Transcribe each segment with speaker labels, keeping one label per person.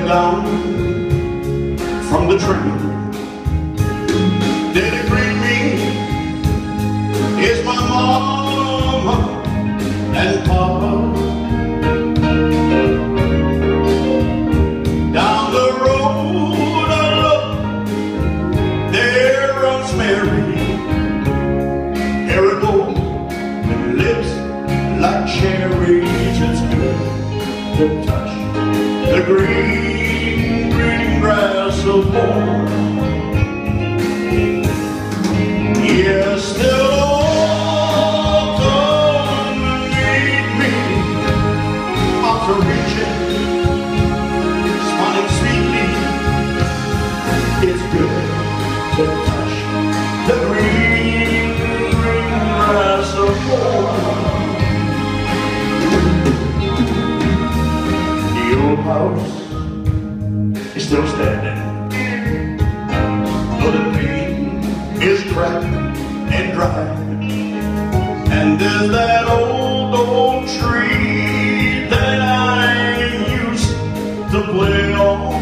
Speaker 1: down from the train. There to greet me is my mama and papa. Down the road I look, there runs Mary, hair of gold and lips like cherries. It's good to touch the green, green grass of home. Yes, they'll all come and meet me. Arms are reaching, smiling sweetly. It's good to touch the green, green grass of home. The old house is still standing, though the paint is cracked and dry. And there's that old, old tree that I used to play on.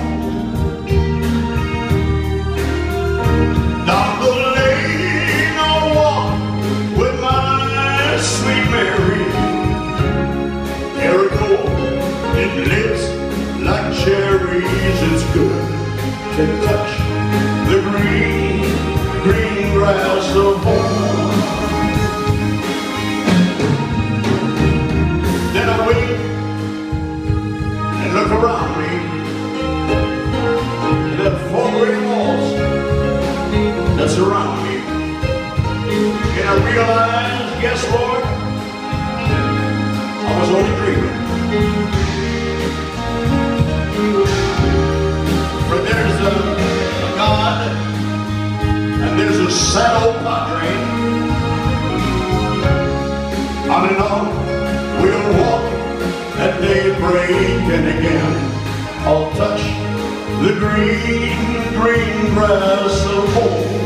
Speaker 1: Down the lane I'll walk with my sweet Mary, hair of gold and lips like cherries. It's good to touch the green, green grass of home. Then I wait and look around me at the four great walls that surround me, and I realize, yes, Lord, I was only dreaming. For there's a God, and there's a sad old padre. On and on we'll walk at daybreak, and again I'll touch the green, green grass of home.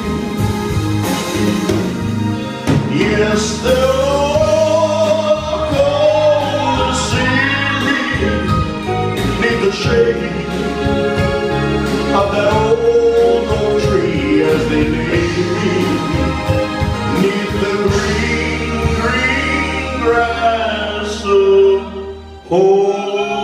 Speaker 1: Yes, they'll all come to see me 'neath the shade of that old, old tree, as they lay me 'neath the green, green grass of home.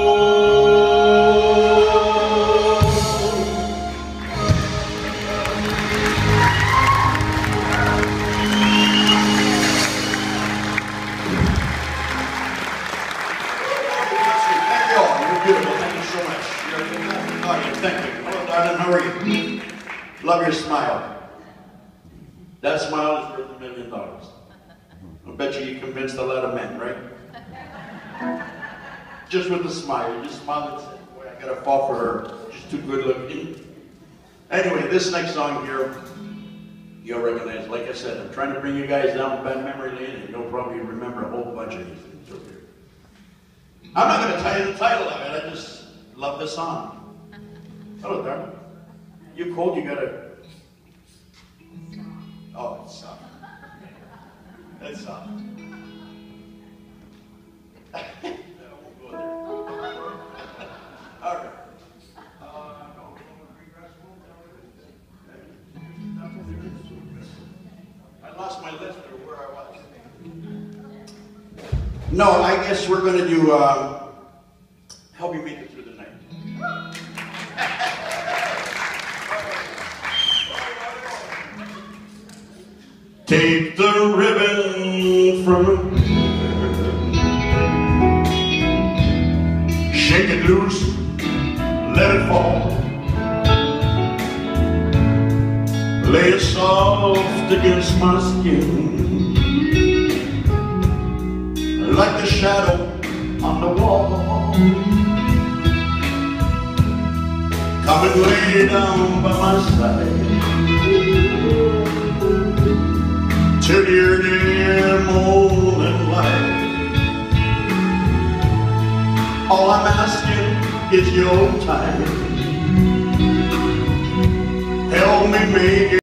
Speaker 1: Thank you all. You're beautiful. Thank you so much. You're a fantastic audience. Thank you. Hello, darling. How are you? Love your smile. That smile is worth $1 million. I bet you convinced a lot of men, right? Just with a smile. You just smile and say, boy, I gotta fall for her. She's too good looking. Anyway, this next song here, you'll recognize. Like I said, I'm trying to bring you guys down bad memory lane, and you'll probably remember a whole bunch of these things over here. I'm not gonna tell you the title of it. I just love the song. Hello, darling. You cold? You gotta. Oh, it's soft. It's soft. I won't go there. All right. I lost my list or where I was. No, I guess we're going to do Help You Make It Through the Night. Take the ribbon from her, shake it loose, let it fall, lay it soft against my skin, like the shadow on the wall. Come and lay down by my side till your dear morning light. All I'm asking is your time. Help me make it